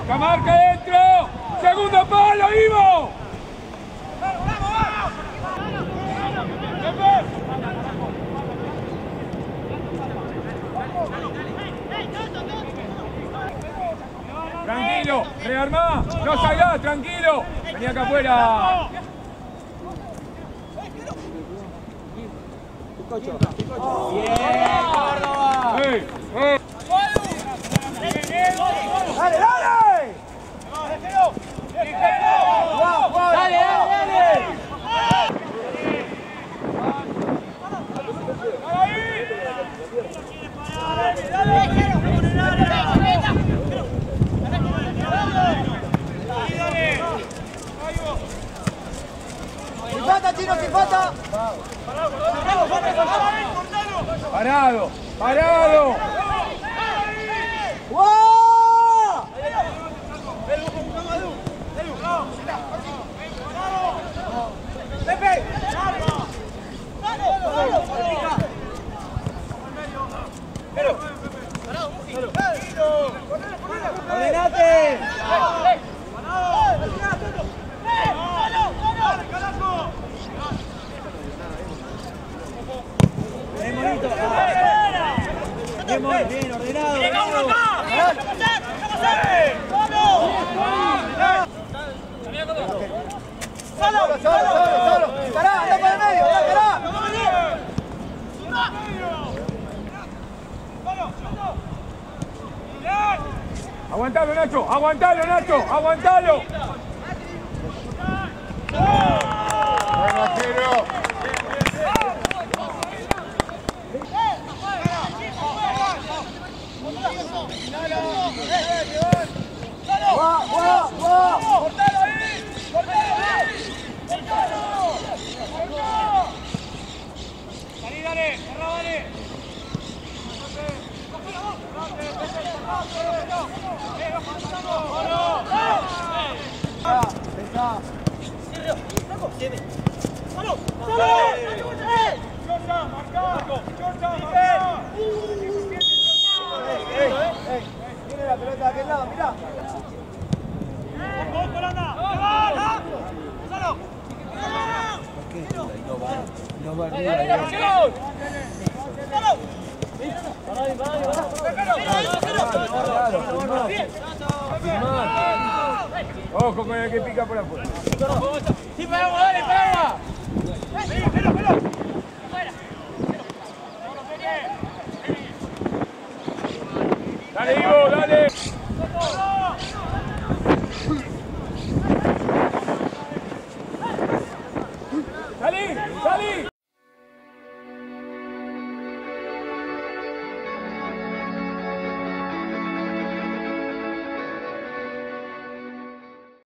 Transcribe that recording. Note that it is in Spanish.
¡La marca dentro! ¡Segundo palo, Ivo! Tranquilo, rearmá, no salgás, tranquilo. Vení acá afuera. Bien, Córdoba. ¡Dale, dale! ¡Dale, dale! ¡Sin falta, Chino, sin falta! Parado, parado. ¡Wow! ¡Pepe! ¡Ordenate! Bien, bonito. Bien, ordenado. ¡Solo! ¡Cará, anda para el medio! ¡Cará! Aguantalo, Nacho, aguantalo. Tiene la pelota de aquel lado, mirá. No va Ojo con el que pica por afuera. ¡Sí, paramos, dale, paramos!